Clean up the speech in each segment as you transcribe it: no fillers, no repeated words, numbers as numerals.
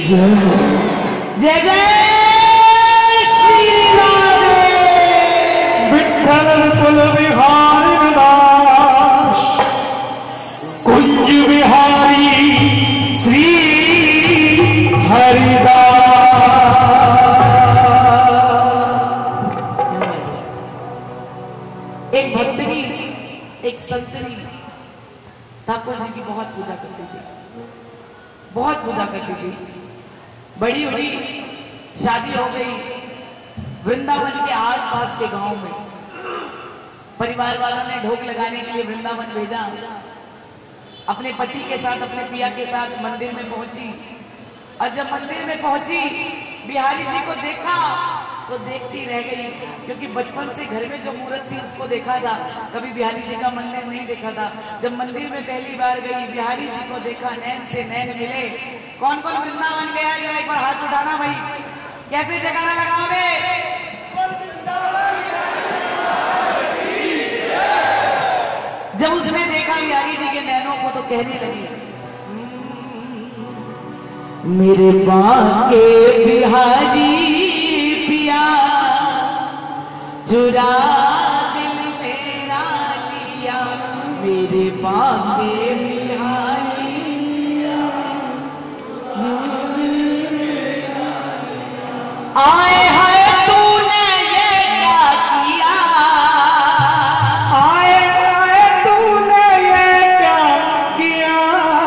जय जय श्री राधे। विठ्ठल विपुल बिहारी दास कुंज बिहारी श्री हरिदास। एक भक्तनी एक संतनी ठाकुर जी की बहुत पूजा करती थी, बहुत पूजा करती थी। बड़ी हुई, शादी हो गई, वृंदावन के आसपास के गांव में परिवार वालों ने ढोक लगाने के लिए वृंदावन भेजा। अपने पति के साथ, अपने पिया के साथ मंदिर में पहुंची और जब मंदिर में पहुंची बिहारी जी को देखा तो देखती रह गई, क्योंकि बचपन से घर में जो मूर्त थी उसको देखा था, कभी बिहारी जी का मंदिर नहीं देखा था। जब मंदिर में पहली बार गई, बिहारी जी को देखा, नैन से नैन मिले। कौन कौन वृंदावन गया जरा एक बार हाथ उठाना भाई, कैसे जगाना लगाओगे? जब उसने देखा बिहारी जी के नैनों को तो कहने लगी, मेरे बांके बिहारी पिया चुरा दिल मेरा लिया, मेरे बांके बिहारी आए हाय तूने ये क्या किया, आए हाय तूने ये क्या किया,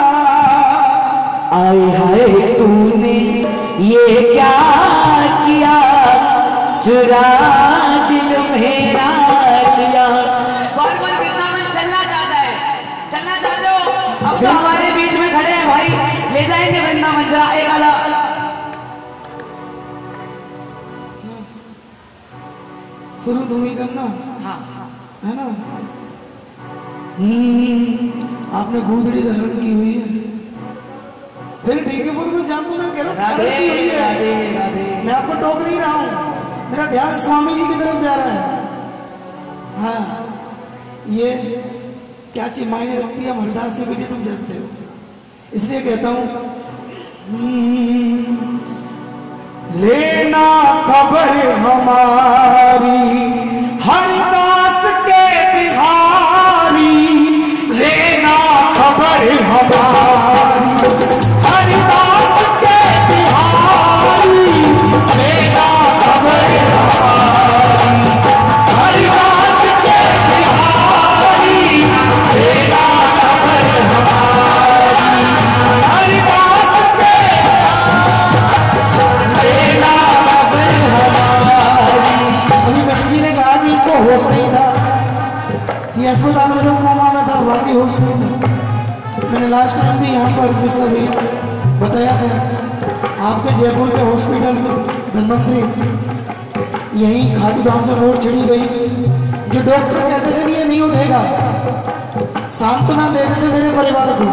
आए हाय तूने ये क्या किया, चुरा दिल मेरा लिया। कौन कौन वृंदावन चलना चाहता है? चलना चाहते हो? अब तो हमारे बीच में खड़े हैं भाई, ले जाएंगे वृंदावन। जरा एक आधा शुरू तुम ही करना। हाँ है ना? आपने गूंदड़ी धारण की हुई है, फिर ठीक है, वो तो मैं जानता हूँ, मैं कह रहा हूँ धारण की हुई है, मैं आपको टोक नहीं रहा हूँ, मेरा ध्यान स्वामी जी की तरफ जा रहा है। हाँ, ये क्या चीज मायने रखती है हम हरदास के लिए, तुम जानते हो, इसलिए कहता हूँ लेना खबर हमारी हरदास के बिहारी, लेना खबर हमारी हरदास के बिहारी, लेना खबर हमारी हरदास के बिहारी, लेना खबर हमारी हरदास के लेना खबर हमारी। अभी बच्ची ने कहा कि इसको होश नहीं था, ये अस्पताल में जब कोमा में था, बाकी होश नहीं था। मैंने लास्ट टाइम भी यहाँ पर मिश्रा भैया बताया था, आपके जयपुर के हॉस्पिटल में धनवंतरी यहीं खाटू धाम से मोड़ छिड़ी गई, जो डॉक्टर कहते थे कि ये नहीं उठेगा, सांत्वना देते थे मेरे परिवार को।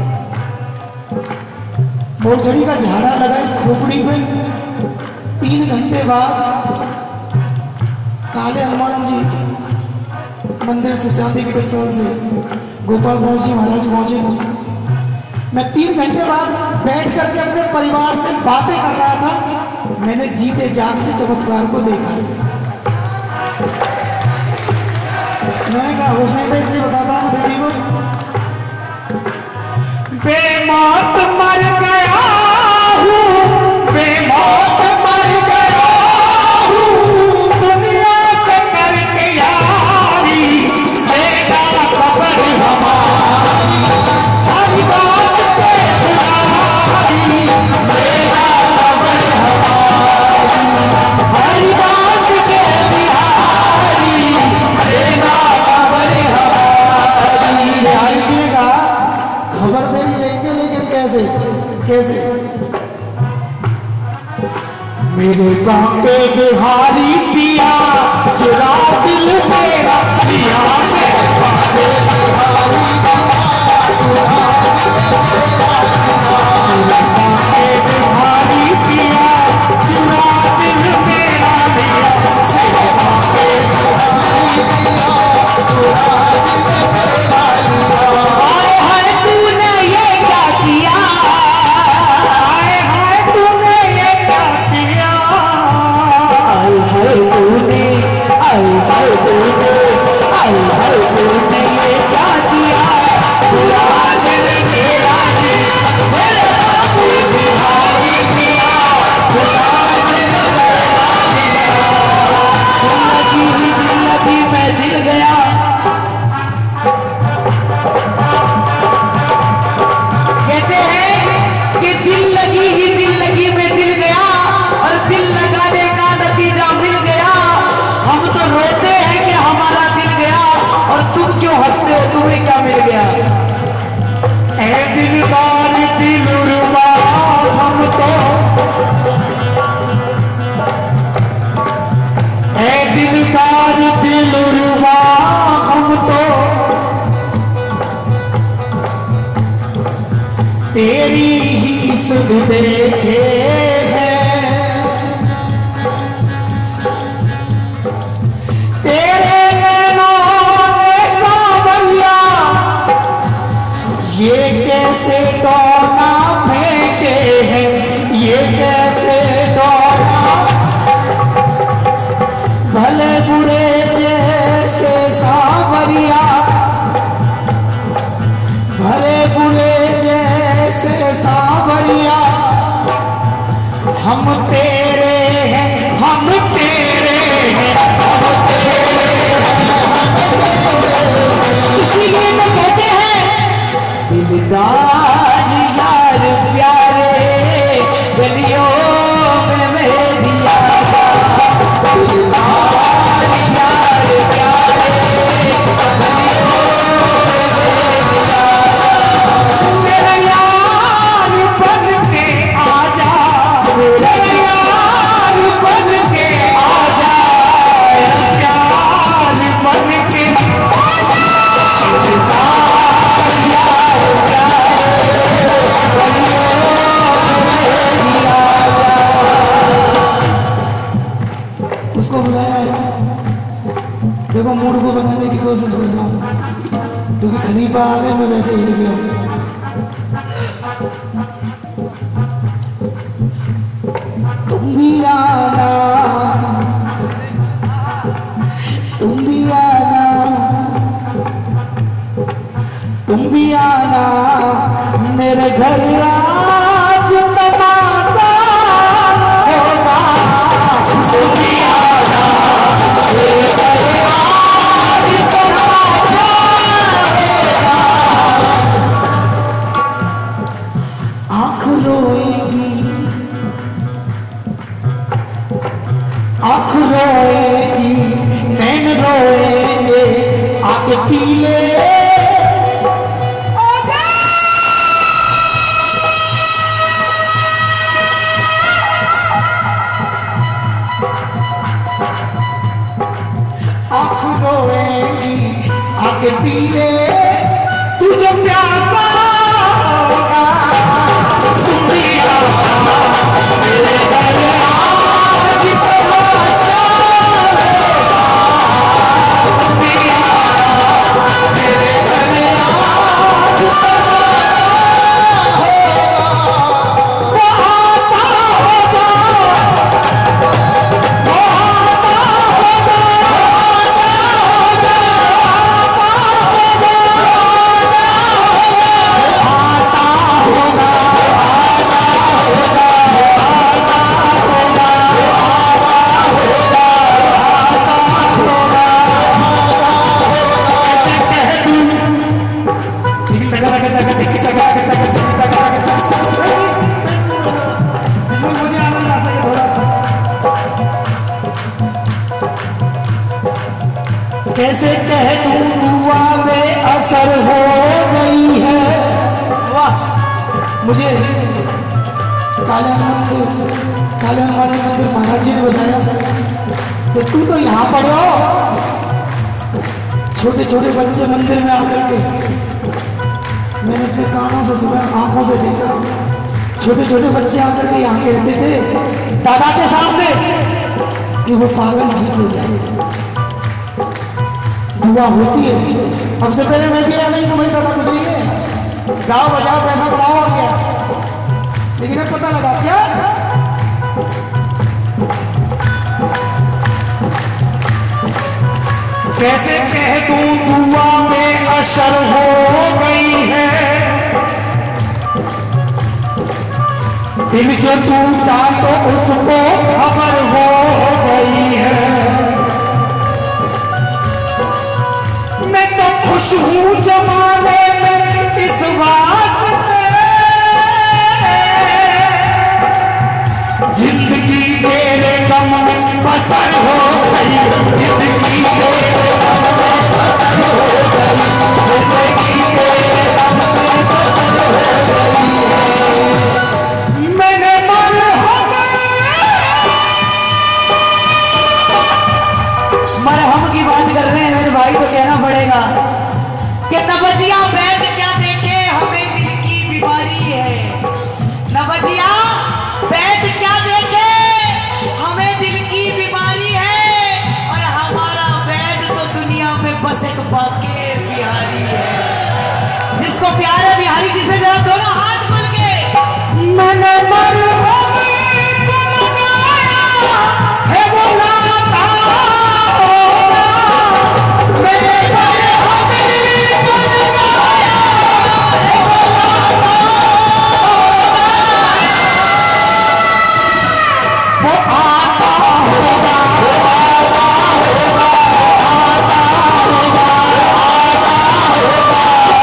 मोरछड़ी का झाड़ा लगा इस खोपड़ी पे, 3 घंटे बाद काले हनुमान जी मंदिर से, चांदी की टकसाल से गोपाल दास जी महाराज पहुंचे। मैं 3 घंटे बाद बैठ करके अपने परिवार से बातें कर रहा था, मैंने जीते जागते चमत्कार को देखा है। मैंने कहा होश नहीं था, इसलिए बताता हूँ दीदी को, बेमौत मर गया हूँ, बेमौत मर गया हूँ, दुनिया से करके यारी, लेना खबर हमारी हरदास के बिहारी, लेना खबर हमारी हरदास के बिहारी, लेना खबर हमारी। बिहारी जी ने कहा खबर देनी लेंगे, लेकिन कैसे कैसे? मेरे बांके बिहारी पिया चुरा दिल मेरा लिया, मेरे बांके बिहारी पिया चुरा दिल मेरा लिया, मेरे बांके बिहारी पिया चुरा दिल मेरा लिया। आए हाय तूने ये क्या किया, आए हाय तेरी ही सुध देखे हैं, तेरे नैनों ने सांवरिया ये कैसे डोना फेंके हैं, ये कैसे डोना, भले बुरे जैसे सांवरिया, भले बुरे जैसे सांवरिया, हम तेरे हैं, हम तेरे हैं, हम तेरे हैं। इसीलिए तो कहते हैं दिलदार यार प्यारे गलियों में मेरी आजा, दिलदार यार प्यारे गलियों में मेरी आजा, मेरा यार बन के आजा, मेरा यार बन के आजा, मेरा प्यार बन के आजा, दिलदार यार प्यारे गलियों में मेरी आजा। उसको बुलाया है, देखो मूड को बनाने की कोशिश कर रहा हूँ, क्योंकि खलीफा आ गए, मैं वैसे ही गया। तुम भी आना, तुम भी आना, तुम भी आना मेरे घर, आज तमाशा होगा, तुम भी आना मेरे घर, आज तमाशा होगा। आँख रोएगी, आँख रोएगी, नैन रोएंगे, आके पी ले रोएगी, आके पी ले, तुझे प्यासा होगा, तुम भी आना मेरे घर, आज तमाशा होगा, तुम भी आना मेरे घर, आज तमाशा होगा। वो आता होगा, वो आता होगा, मुझे आनंद आ सके थोड़ा सा। कैसे कह दूं दुआ में असर हो गई है, वाह। मुझे काल्याण मंदिर महाराज जी ने बताया कि तू तो यहाँ पड़े हो, छोटे छोटे बच्चे मंदिर में आकर के, मैंने अपने कानों से सुना, आंखों से देखा, छोटे छोटे बच्चे आकर के यहाँ के रहते थे दादा के सामने कि वो पागल ठीक हो जाए, दुआ होती है। अब से पहले मैं भी नहीं समझता था कुछ नहीं है, जाओ बजाओ पैसा कमाओ और क्या, लेकिन अब पता लगा क्या कैसे कह दूं दुआ में असर हो गई है, दिल जो टूटा तो उसको खबर हो गई है। मैं तो खुश हूँ जमाने में इस वास्ते, जिंदगी तेरे गम में बसर हो गई, जिंदगी तेरे गम में बसर हो गई, जिंदगी तेरे गम में बसर हो गई है। मैंने मरहम की बात कर रहे हैं मेरे भाई, तो कहना पड़ेगा कि तबजियां सपा के बिहारी है। जिसको प्यार है बिहारी जी से जरा दोनों हाथ खोल के मैंने मरहमी को मनाया है वो लाता होगा। मैंने मरहमी को मनाया है वो लाता होगा। वो आता होगा, वो आता होगा, आता होगा, आता होगा,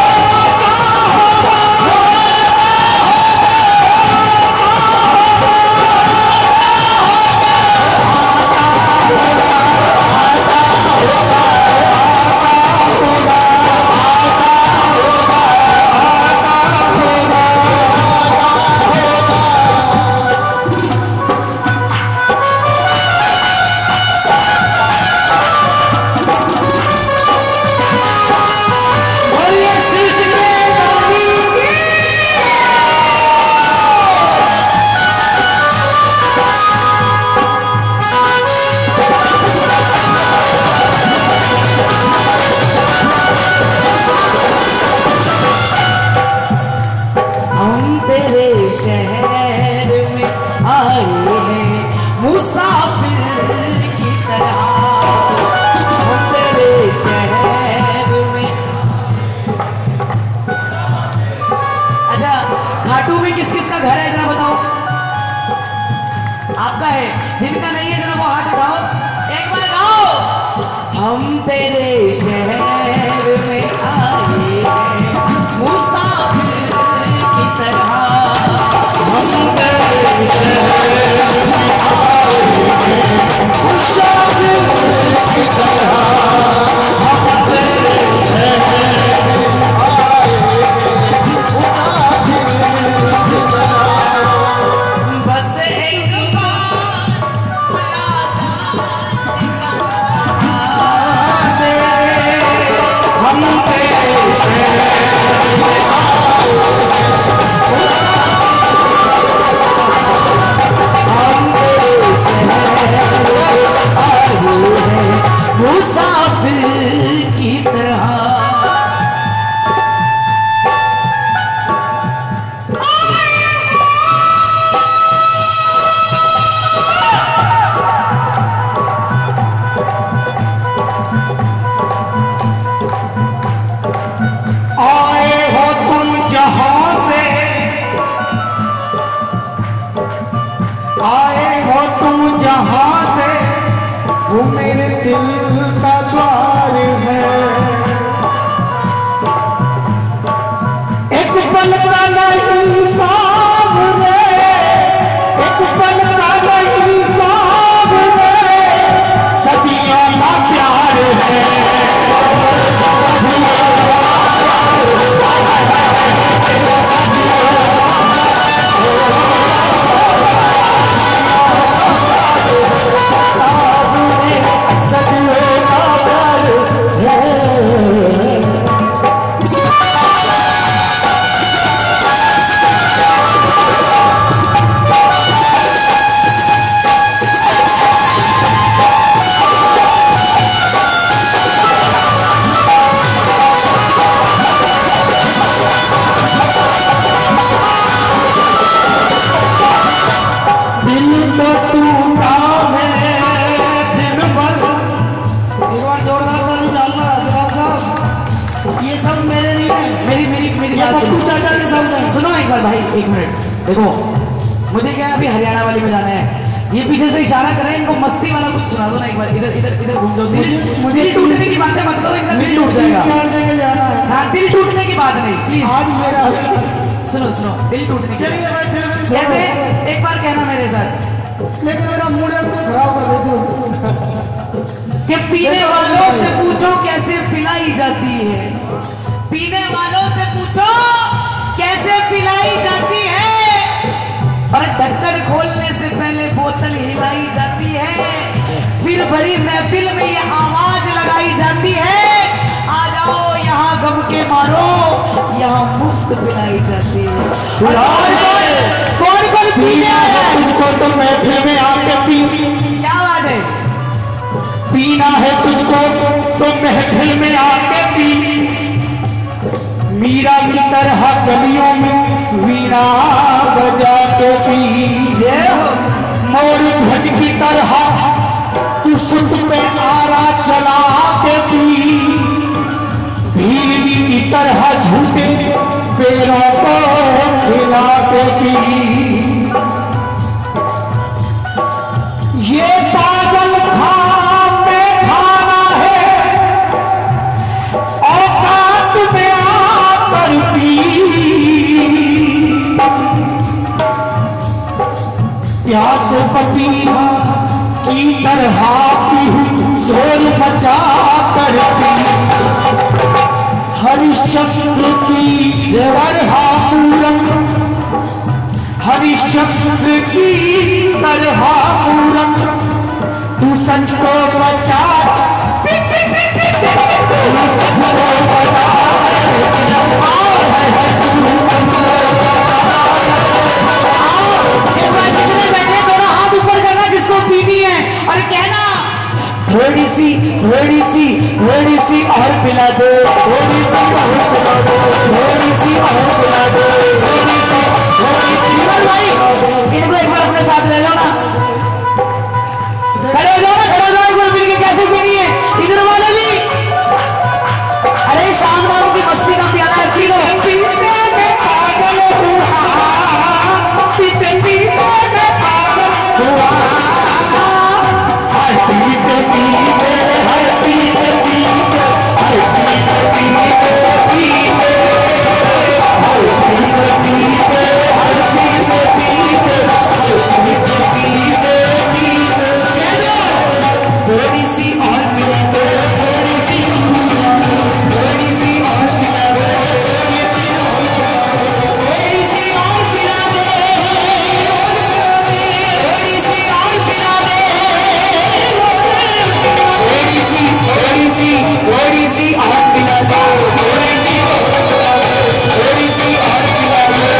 शहर में आए हैं मुसाफिर की तरह। हम तेरे शहर में। अच्छा, खाटू में किस किस का घर है जरा बताओ। आपका है, जिनका नहीं है जरा वो हाथ उठाओ, एक बार गाओ। हम तेरे शहर में आए हैं मुसाफिर की तरह। हम तेरे शहर में आए हैं मुसाफिर की तरह। हम तेरे शहर में आए हैं मुसाफिर की तरह। बस एक बार मुलाकात दे। हम तेरे शहर में आए मुसाफिर की तरह। आए हो तुम जहां से, आए हो तुम जहां से, वो मेरे दिल का द्वार है। एक पल का नहीं सामने, एक पल का नहीं सामने, सदियों का प्यार है। सुनो एक बार भाई, एक मिनट देखो, मुझे क्या अभी हरियाणा वाली में जाना है। ये पीछे से इशारा कर रहे हैं, इनको मस्ती वाला कुछ सुना दो ना एक बार। इधर इधर इधर घूम जाओ। मुझे टूटने की बातें मत करो, इनका दिल टूट जाएगा। 4 जगह जाना है। हाँ, दिल टूटने की बात नहीं प्लीज। आज मेरा सुनो सुनो, दिल टूटने की चलिए भाई, दिल में जैसे एक बार कहना मेरे साथ, लेकिन मेरा मूड है तो खराब कर देते हो कि पीने वालों से पूछो कैसे पिलाई जाती है। पीने वालों से पूछो कैसे पिलाई जाती है। और ढक्कन खोलने से पहले बोतल हिलाई जाती है। फिर भरी महफिल में ये आवाज लगाई जाती है, आ जाओ यहाँ गम के मारो, यहाँ मुफ्त पिलाई जाती है। और कौन कौन पीना है तुझको तो महफिल में आके पी। क्या बात है? पीना है तुझको तो महफिल में आके पी, मीरा की तरह गलियों में वीणा बजा के पी, मोर ध्वज की तरह तू सुत पे आरा चला के पी, भीलनी की तरह झूठे पैरों को खिला के पी। ये पागल खाम में खाना है, औकात में आकर पी, प्यास फकीहा की तरह पी, जोर मचा कर पी, हरिश्चंद्र की तरह पूरक, हरिश्चंद्र की तरह पूरक, तू सच को बचा, बैठे दोनों हाथ ऊपर करना जिसको पीनी है और कहना थोड़ी सी और पिला दो, थोड़ी सी और पिला दो, थोड़ी सी और पिला दो, थोड़ी सी भाई इनको एक बार अपने साथ ले लो ना, खड़े हो जाओ ना, खड़े हो जाओ, एक बार मिलके कैसे पीनी है इधर वाले भी। अरे शाम राम की मस्ती का प्याला है, पी लो। पीते में पागल हुआ, पीते में पागल हुआ, हर पीते पीते, हर पीते पीते, हर पीते पीते पीते, हर पीते पीते, हर पीते पीते, हर पीते पीते पीते, थोड़ी सी और पिला दो, थोड़ी सी और पिला दो, थोड़ी सी और पिला दो, थोड़ी सी और पिला दो, थोड़ी सी और पिला दो, थोड़ी सी और पिला दो।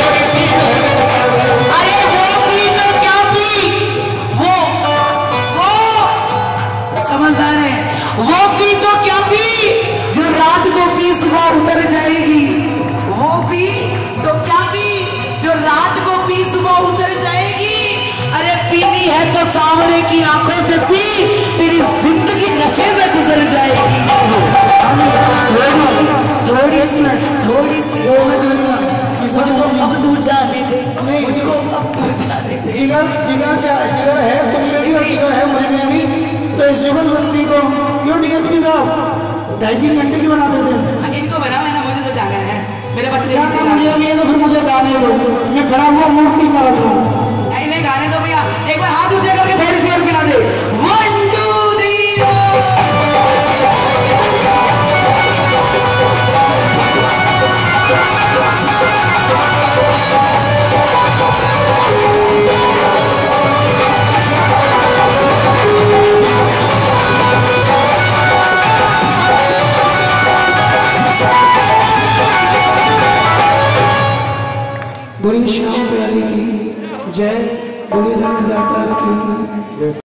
अरे वो पी तो क्या पी, वो समझदार है, वो पी तो क्या पी जो रात को पी सुबह उतर जाएगी, वो पी तो क्या पी जो रात को पी सुबह उतर जाएगी। अरे पीनी है तो सांवरे की आंखों से पी, तेरी जिंदगी नशे में गुजर जाएगी। थोड़ी सी मुझको अब तू जाने दे, मुझको अब तू जाने दे। जिगर है तुम में भी और जिगर है मुझ में भी, तो इस जुगलबंदी को क्यों डीएसपी साहब 2.5-3 घंटे की बना देते हैं? इनको बना मैंने, मुझे तो जाना है, मेरे बच्चे क्या काम मुझे अभी है तो फिर मुझे गाने दो, मैं खड़ा हुआ मूर्ति समझ रहा हूँ। नहीं गाने दो भैया, एक बार हाथ ऊंचे करके थोड़ी सी और पिला दे। 1 2 3 बोलिए श्याम प्यारे की जय, बोलिए लखदाता की।